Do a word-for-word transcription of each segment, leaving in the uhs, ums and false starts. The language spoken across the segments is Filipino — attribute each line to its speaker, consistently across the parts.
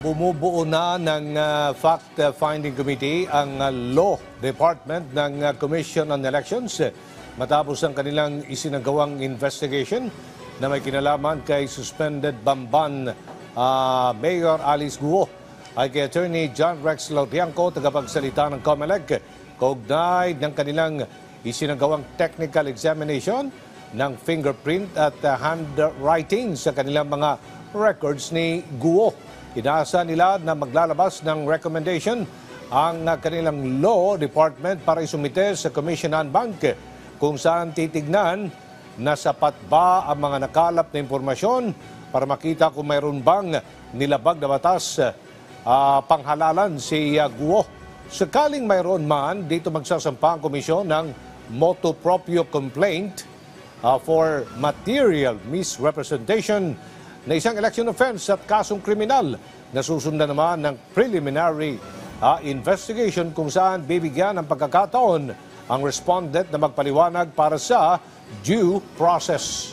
Speaker 1: Bumubuo na ng uh, fact-finding committee ang uh, Law Department ng uh, Commission on Elections eh, matapos ang kanilang isinagawang investigation na may kinalaman kay suspended Bamban uh, Mayor Alice Guo ay kay Attorney John Rex Lautiangco, tagapagsalita ng COMELEC, kaugnay ng kanilang isinagawang technical examination ng fingerprint at uh, handwriting sa kanilang mga records ni Guo. Inaasa nila na maglalabas ng recommendation ang kanilang law department para isumite sa Commission on Bank kung saan titignan na sapat ba ang mga nakalap na impormasyon para makita kung mayroon bang nilabag na batas uh, panghalalan si uh, Guo. Sakaling mayroon man, dito magsasampa ang komisyon ng motu proprio complaint uh, for material misrepresentation na isang election offense at kasong kriminal na susundan naman ng preliminary uh, investigation kung saan bibigyan ng pagkakataon ang respondent na magpaliwanag para sa due process.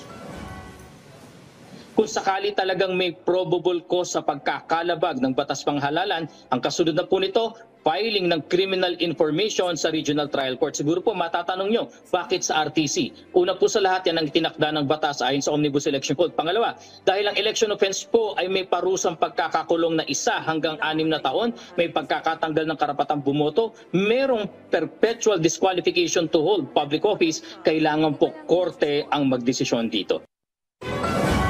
Speaker 2: Kung sakali talagang may probable cause sa pagkakalabag ng batas panghalalan, ang kasunod na po nito, filing ng criminal information sa Regional Trial Court. Siguro po matatanong nyo, bakit sa R T C? Una po sa lahat, yan ang tinakda ng batas ayon sa Omnibus Election Code. Pangalawa, dahil ang election offense po ay may parusang pagkakakulong na isa hanggang anim na taon, may pagkakatanggal ng karapatang bumoto, merong perpetual disqualification to hold public office, kailangan po korte ang magdesisyon dito.